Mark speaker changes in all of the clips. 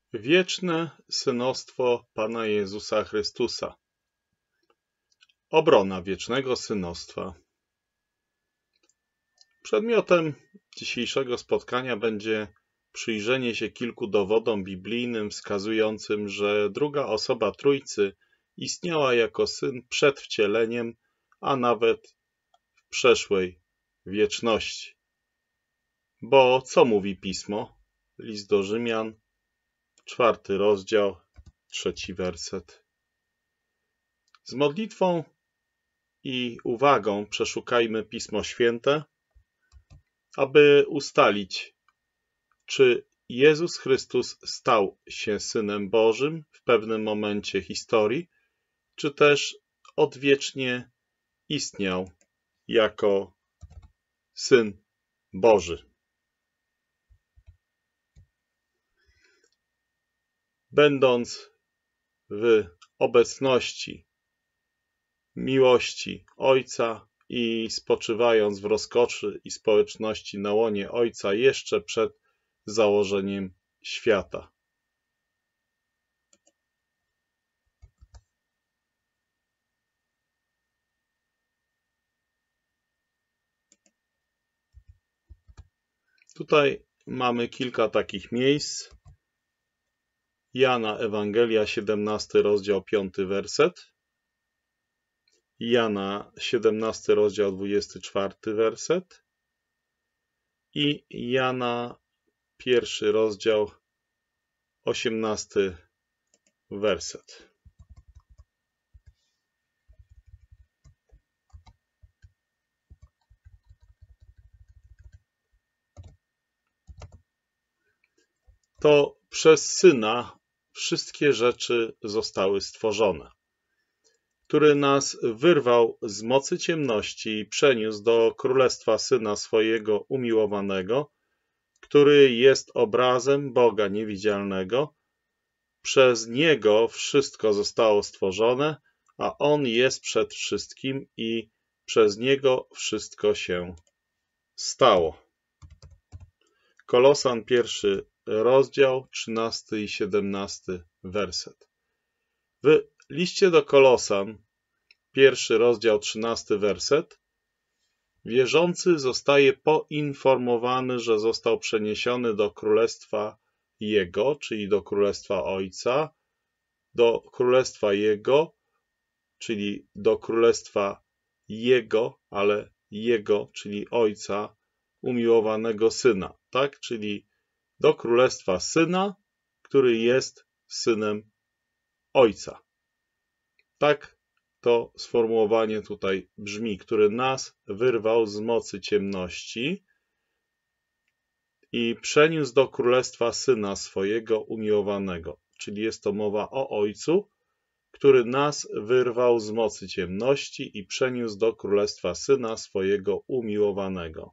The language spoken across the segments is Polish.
Speaker 1: Wieczne synostwo Pana Jezusa Chrystusa. Obrona wiecznego synostwa. Przedmiotem dzisiejszego spotkania będzie przyjrzenie się kilku dowodom biblijnym wskazującym, że druga osoba Trójcy istniała jako Syn przed wcieleniem, a nawet w przeszłej wieczności. Bo co mówi Pismo? List do Rzymian, 4 rozdział, 3 werset. Z modlitwą i uwagą przeszukajmy Pismo Święte, aby ustalić, czy Jezus Chrystus stał się Synem Bożym w pewnym momencie historii, czy też odwiecznie istniał jako Syn Boży. Będąc w obecności miłości Ojca i spoczywając w rozkoszy i społeczności na łonie Ojca jeszcze przed założeniem świata. Tutaj mamy kilka takich miejsc. Jana Ewangelia, 17 rozdział, 5 werset. Jana, 17 rozdział, 24 werset. I Jana, 1 rozdział, 18 werset. To przez Syna wszystkie rzeczy zostały stworzone, który nas wyrwał z mocy ciemności i przeniósł do królestwa Syna swojego umiłowanego, który jest obrazem Boga niewidzialnego. Przez Niego wszystko zostało stworzone, a On jest przed wszystkim i przez Niego wszystko się stało. Kolosan, 1 rozdział, 13 i 17 werset. W liście do Kolosan, 1 rozdział, 13 werset, wierzący zostaje poinformowany, że został przeniesiony do królestwa Jego, czyli do królestwa Ojca, do królestwa Jego, czyli do królestwa Jego, ale Jego, czyli Ojca, umiłowanego Syna, tak? Czyli do królestwa Syna, który jest Synem Ojca. Tak to sformułowanie tutaj brzmi, który nas wyrwał z mocy ciemności i przeniósł do królestwa Syna swojego umiłowanego. Czyli jest to mowa o Ojcu, który nas wyrwał z mocy ciemności i przeniósł do królestwa Syna swojego umiłowanego.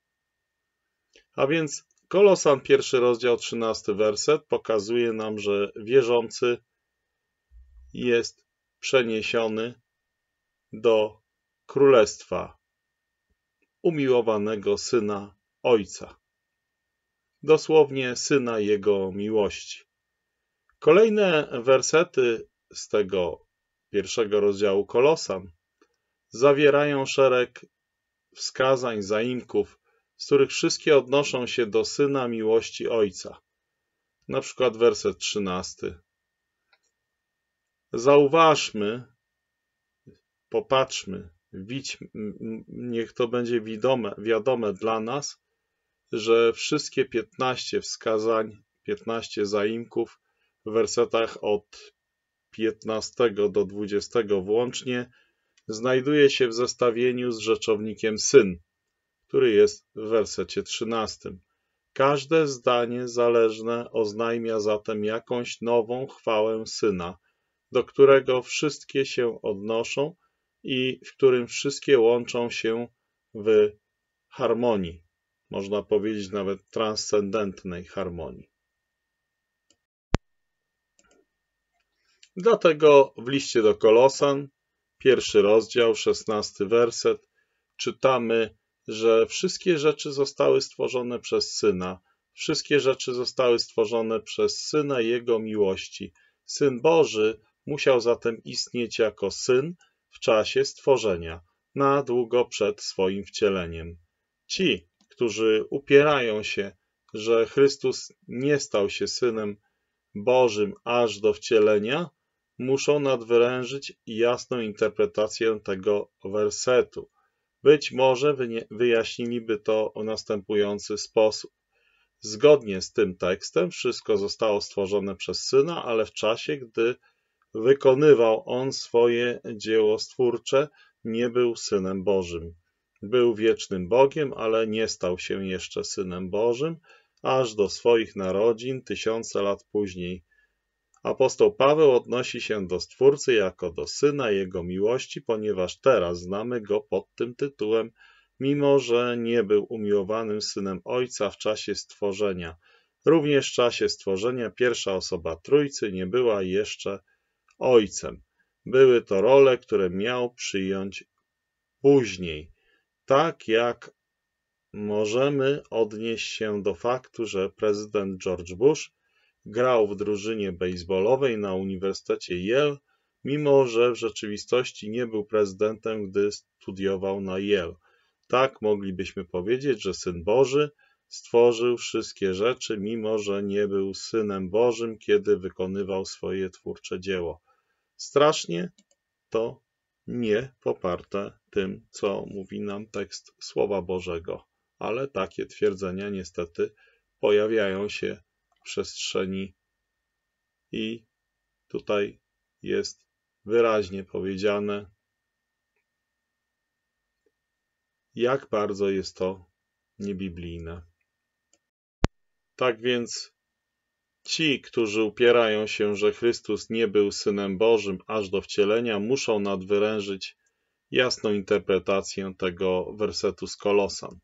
Speaker 1: A więc Kolosan, 1 rozdział, 13 werset pokazuje nam, że wierzący jest przeniesiony do królestwa umiłowanego Syna Ojca. Dosłownie Syna Jego miłości. Kolejne wersety z tego 1 rozdziału Kolosan zawierają szereg wskazań, zaimków, z których wszystkie odnoszą się do Syna miłości Ojca. Na przykład werset 13. Zauważmy, popatrzmy, niech to będzie wiadome dla nas, że wszystkie 15 wskazań, 15 zaimków w wersetach od 15 do 20 włącznie znajduje się w zestawieniu z rzeczownikiem Syn, który jest w wersecie 13. Każde zdanie zależne oznajmia zatem jakąś nową chwałę Syna, do którego wszystkie się odnoszą i w którym wszystkie łączą się w harmonii. Można powiedzieć nawet transcendentnej harmonii. Dlatego w liście do Kolosan, 1 rozdział, 16 werset, czytamy, że wszystkie rzeczy zostały stworzone przez Syna, wszystkie rzeczy zostały stworzone przez Syna Jego miłości. Syn Boży musiał zatem istnieć jako Syn w czasie stworzenia, na długo przed swoim wcieleniem. Ci, którzy upierają się, że Chrystus nie stał się Synem Bożym aż do wcielenia, muszą nadwyrężyć jasną interpretację tego wersetu. Być może wyjaśniliby to w następujący sposób. Zgodnie z tym tekstem wszystko zostało stworzone przez Syna, ale w czasie, gdy wykonywał On swoje dzieło stwórcze, nie był Synem Bożym. Był wiecznym Bogiem, ale nie stał się jeszcze Synem Bożym, aż do swoich narodzin 1000 lat później. Apostoł Paweł odnosi się do Stwórcy jako do Syna Jego miłości, ponieważ teraz znamy Go pod tym tytułem, mimo że nie był umiłowanym Synem Ojca w czasie stworzenia. Również w czasie stworzenia pierwsza osoba Trójcy nie była jeszcze Ojcem. Były to role, które miał przyjąć później. Tak jak możemy odnieść się do faktu, że prezydent George Bush grał w drużynie bejsbolowej na Uniwersytecie Yale, mimo że w rzeczywistości nie był prezydentem, gdy studiował na Yale. Tak moglibyśmy powiedzieć, że Syn Boży stworzył wszystkie rzeczy, mimo że nie był Synem Bożym, kiedy wykonywał swoje twórcze dzieło. Strasznie to nie poparte tym, co mówi nam tekst Słowa Bożego, ale takie twierdzenia niestety pojawiają się w przestrzeni i tutaj jest wyraźnie powiedziane, jak bardzo jest to niebiblijne. Tak więc ci, którzy upierają się, że Chrystus nie był Synem Bożym aż do wcielenia, muszą nadwyrężyć jasną interpretację tego wersetu z Kolosan.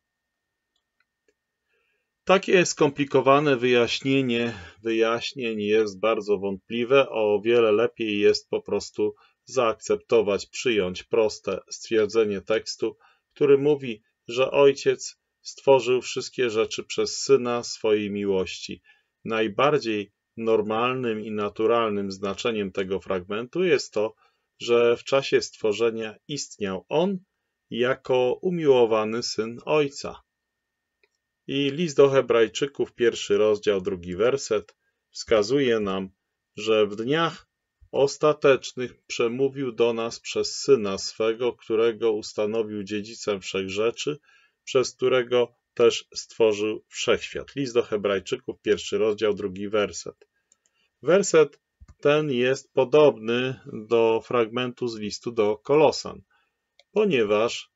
Speaker 1: Takie skomplikowane wyjaśnień jest bardzo wątpliwe, o wiele lepiej jest po prostu zaakceptować, przyjąć proste stwierdzenie tekstu, który mówi, że Ojciec stworzył wszystkie rzeczy przez Syna swojej miłości. Najbardziej normalnym i naturalnym znaczeniem tego fragmentu jest to, że w czasie stworzenia istniał On jako umiłowany Syn Ojca. I list do Hebrajczyków, 1 rozdział, 2 werset, wskazuje nam, że w dniach ostatecznych przemówił do nas przez Syna swego, którego ustanowił dziedzicem wszech rzeczy, przez którego też stworzył wszechświat. List do Hebrajczyków, 1 rozdział, 2 werset. Werset ten jest podobny do fragmentu z listu do Kolosan, ponieważ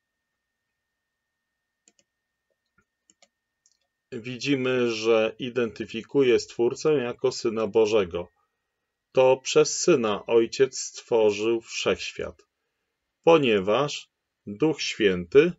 Speaker 1: widzimy, że identyfikuje Stwórcę jako Syna Bożego. To przez Syna Ojciec stworzył wszechświat, ponieważ Duch Święty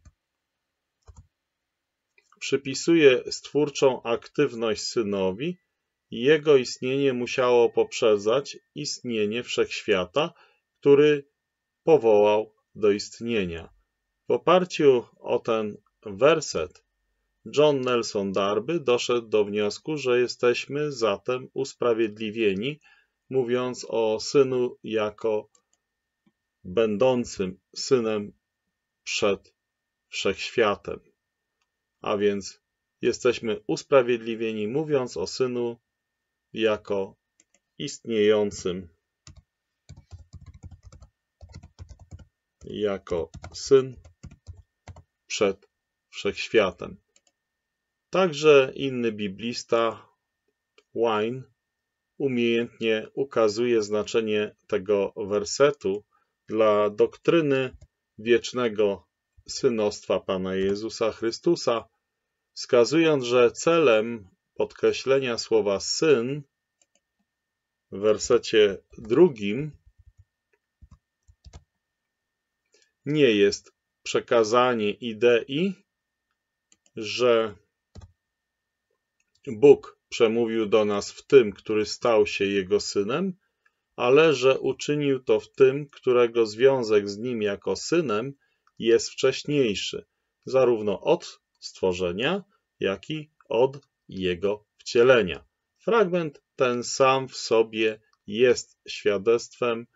Speaker 1: przypisuje stwórczą aktywność Synowi i Jego istnienie musiało poprzedzać istnienie wszechświata, który powołał do istnienia. W oparciu o ten werset John Nelson Darby doszedł do wniosku, że jesteśmy zatem usprawiedliwieni, mówiąc o Synu jako będącym Synem przed wszechświatem. A więc jesteśmy usprawiedliwieni, mówiąc o Synu jako istniejącym, jako Syn przed wszechświatem. Także inny biblista, Wine, umiejętnie ukazuje znaczenie tego wersetu dla doktryny wiecznego synostwa Pana Jezusa Chrystusa, wskazując, że celem podkreślenia słowa syn w wersecie 2 nie jest przekazanie idei, że Bóg przemówił do nas w tym, który stał się Jego Synem, ale że uczynił to w tym, którego związek z Nim jako Synem jest wcześniejszy, zarówno od stworzenia, jak i od Jego wcielenia. Fragment ten sam w sobie jest świadectwem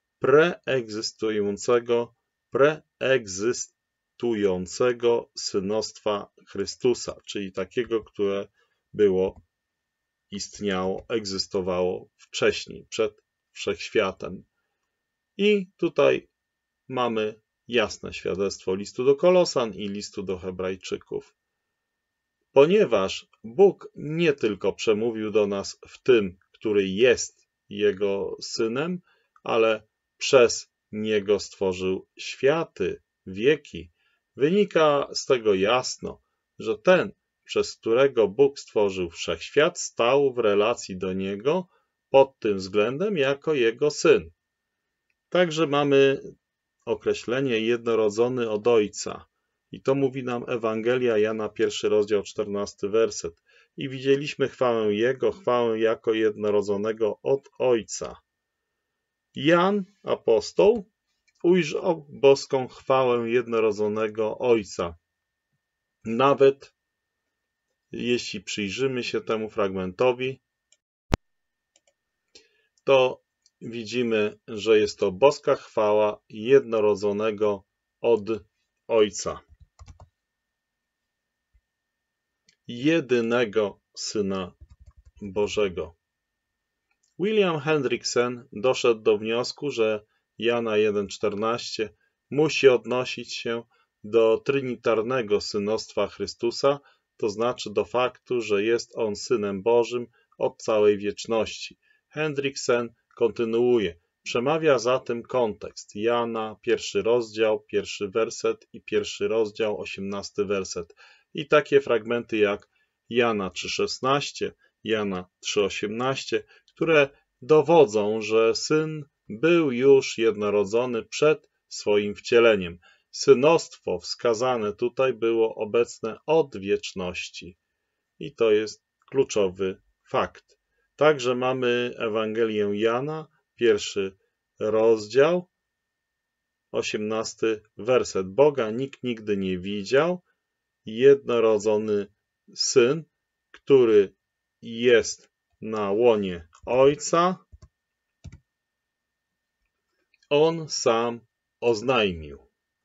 Speaker 1: preegzystującego synostwa Chrystusa, czyli takiego, które istniało, egzystowało wcześniej, przed wszechświatem. I tutaj mamy jasne świadectwo listu do Kolosan i listu do Hebrajczyków. Ponieważ Bóg nie tylko przemówił do nas w tym, który jest Jego Synem, ale przez Niego stworzył światy, wieki, wynika z tego jasno, że ten, przez którego Bóg stworzył wszechświat, stał w relacji do Niego pod tym względem jako Jego Syn. Także mamy określenie jednorodzony od Ojca. I to mówi nam Ewangelia Jana, 1 rozdział, 14 werset. I widzieliśmy chwałę Jego, chwałę jako jednorodzonego od Ojca. Jan, apostoł, ujrzał boską chwałę jednorodzonego Ojca. Nawet jeśli przyjrzymy się temu fragmentowi, to widzimy, że jest to boska chwała jednorodzonego od Ojca. Jedynego Syna Bożego. William Hendriksen doszedł do wniosku, że Jana 1,14 musi odnosić się do trinitarnego synostwa Chrystusa, to znaczy do faktu, że jest On Synem Bożym od całej wieczności. Hendriksen kontynuuje. Przemawia za tym kontekst Jana, 1 rozdział, 1 werset i 1 rozdział, 18 werset. I takie fragmenty jak Jana 3,16, Jana 3,18, które dowodzą, że Syn był już jednorodzony przed swoim wcieleniem. Synostwo wskazane tutaj było obecne od wieczności. I to jest kluczowy fakt. Także mamy Ewangelię Jana, 1 rozdział, 18 werset. Boga nikt nigdy nie widział, jednorodzony Syn, który jest na łonie Ojca, On sam oznajmił.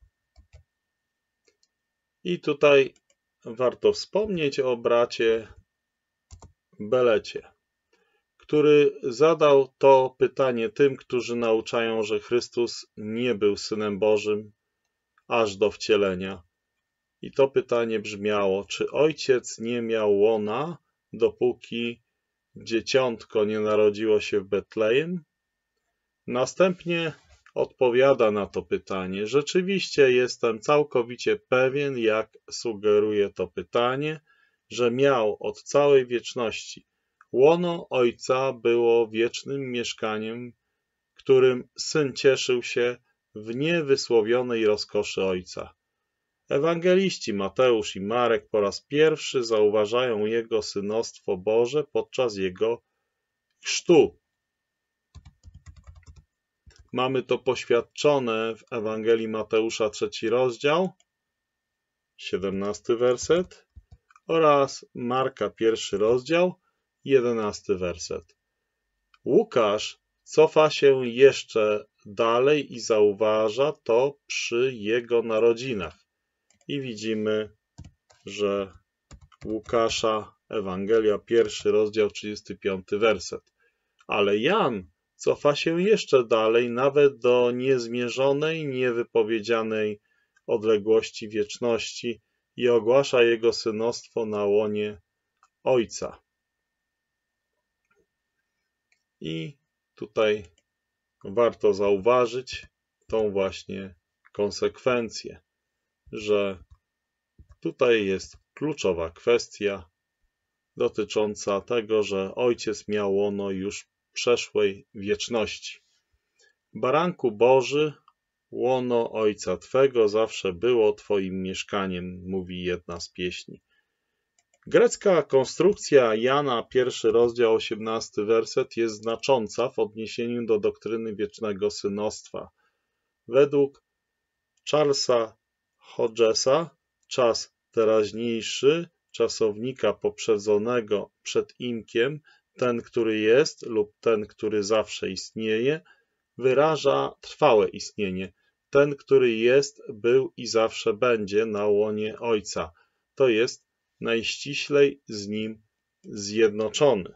Speaker 1: I tutaj warto wspomnieć o bracie Belecie, który zadał to pytanie tym, którzy nauczają, że Chrystus nie był Synem Bożym aż do wcielenia. I to pytanie brzmiało, czy Ojciec nie miał łona, dopóki dzieciątko nie narodziło się w Betlejem? Następnie odpowiada na to pytanie. Rzeczywiście jestem całkowicie pewien, jak sugeruje to pytanie, że miał od całej wieczności. Łono Ojca było wiecznym mieszkaniem, którym Syn cieszył się w niewysłowionej rozkoszy Ojca. Ewangeliści Mateusz i Marek po raz pierwszy zauważają Jego synostwo Boże podczas Jego chrztu. Mamy to poświadczone w Ewangelii Mateusza 3 rozdział, 17 werset oraz Marka 1 rozdział, 11 werset. Łukasz cofa się jeszcze dalej i zauważa to przy Jego narodzinach. I widzimy, że Łukasza, Ewangelia 1 rozdział, 35 werset. Ale Jan cofa się jeszcze dalej, nawet do niezmierzonej, niewypowiedzianej odległości wieczności i ogłasza Jego synostwo na łonie Ojca. I tutaj warto zauważyć tą właśnie konsekwencję, że tutaj jest kluczowa kwestia dotycząca tego, że Ojciec miał łono już przeszłej wieczności. Baranku Boży, łono Ojca Twego zawsze było Twoim mieszkaniem, mówi jedna z pieśni. Grecka konstrukcja Jana, 1 rozdział, 18 werset jest znacząca w odniesieniu do doktryny wiecznego synostwa. Według Charlesa Hodgesa czas teraźniejszy, czasownika poprzedzonego przedimkiem, ten, który jest lub ten, który zawsze istnieje, wyraża trwałe istnienie. Ten, który jest, był i zawsze będzie na łonie Ojca. To jest najściślej z Nim zjednoczony.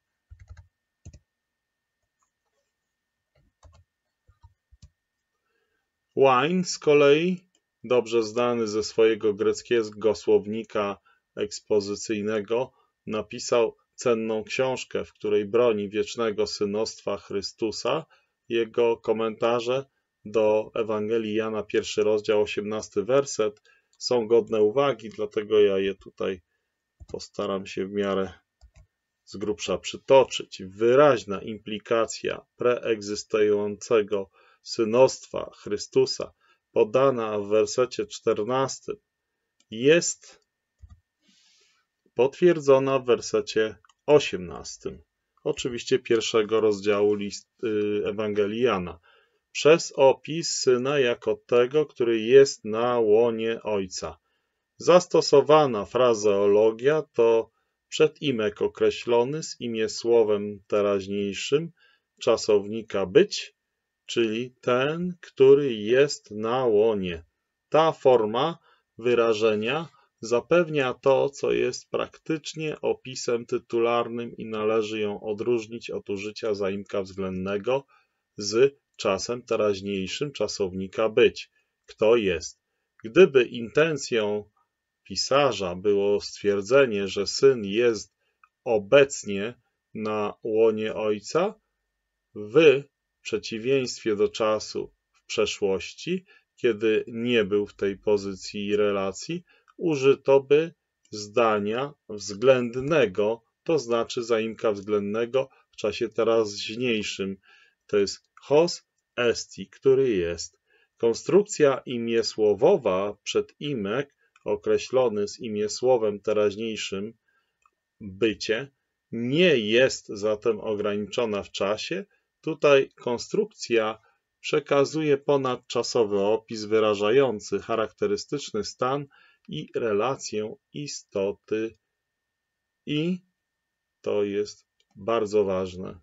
Speaker 1: Wine z kolei, dobrze znany ze swojego greckiego słownika ekspozycyjnego, napisał cenną książkę, w której broni wiecznego synostwa Chrystusa. Jego komentarze do Ewangelii Jana, 1 rozdział, 18 werset są godne uwagi, dlatego ja je tutaj postaram się w miarę z grubsza przytoczyć. Wyraźna implikacja preegzystującego synostwa Chrystusa podana w wersecie 14 jest potwierdzona w wersecie 18, oczywiście 1 rozdziału Ewangelii Jana, przez opis Syna jako tego, który jest na łonie Ojca. Zastosowana frazeologia to przedimek określony z imiesłowem teraźniejszym czasownika być, czyli ten, który jest na łonie. Ta forma wyrażenia zapewnia to, co jest praktycznie opisem tytularnym i należy ją odróżnić od użycia zaimka względnego z czasem teraźniejszym czasownika być. Kto jest? Gdyby intencją pisarza było stwierdzenie, że Syn jest obecnie na łonie Ojca, w przeciwieństwie do czasu w przeszłości, kiedy nie był w tej pozycji i relacji, użyto by zdania względnego, to znaczy zaimka względnego w czasie teraźniejszym. To jest hos esti, który jest. Konstrukcja imiesłowowa przedimek określony z imiesłowem teraźniejszym bycie nie jest zatem ograniczona w czasie. Tutaj konstrukcja przekazuje ponadczasowy opis wyrażający charakterystyczny stan i relację istoty. I to jest bardzo ważne.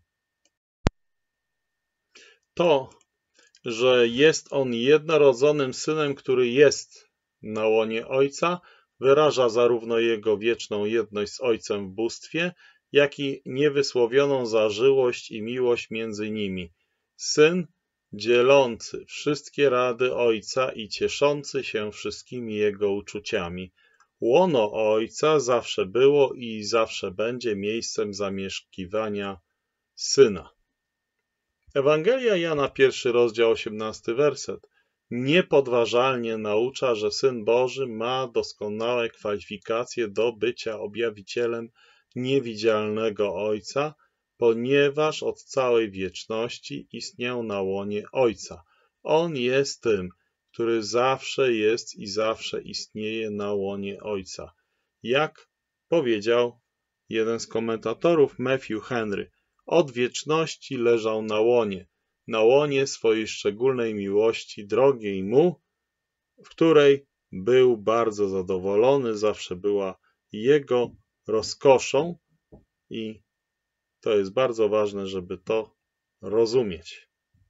Speaker 1: To, że jest on jednorodzonym Synem, który jest na łonie Ojca, wyraża zarówno Jego wieczną jedność z Ojcem w bóstwie, jak i niewysłowioną zażyłość i miłość między nimi. Syn dzielący wszystkie rady Ojca i cieszący się wszystkimi Jego uczuciami. Łono Ojca zawsze było i zawsze będzie miejscem zamieszkiwania Syna. Ewangelia Jana, 1 rozdział, 18 werset, niepodważalnie naucza, że Syn Boży ma doskonałe kwalifikacje do bycia objawicielem niewidzialnego Ojca, ponieważ od całej wieczności istniał na łonie Ojca. On jest tym, który zawsze jest i zawsze istnieje na łonie Ojca. Jak powiedział jeden z komentatorów, Matthew Henry, od wieczności leżał na łonie swojej szczególnej miłości, drogiej mu, w której był bardzo zadowolony, zawsze była jego rozkoszą i to jest bardzo ważne, żeby to rozumieć.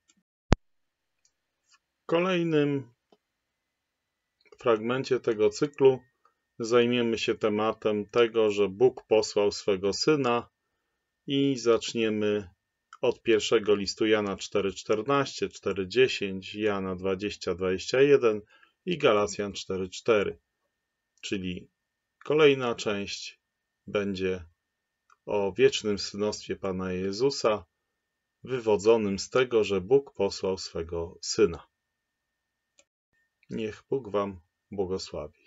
Speaker 1: W kolejnym fragmencie tego cyklu zajmiemy się tematem tego, że Bóg posłał swego Syna i zaczniemy od pierwszego listu Jana 4,14, 4,10, Jana 20,21 i Galacjan 4,4. Czyli kolejna część będzie o wiecznym synostwie Pana Jezusa, wywodzonym z tego, że Bóg posłał swego Syna. Niech Bóg wam błogosławi.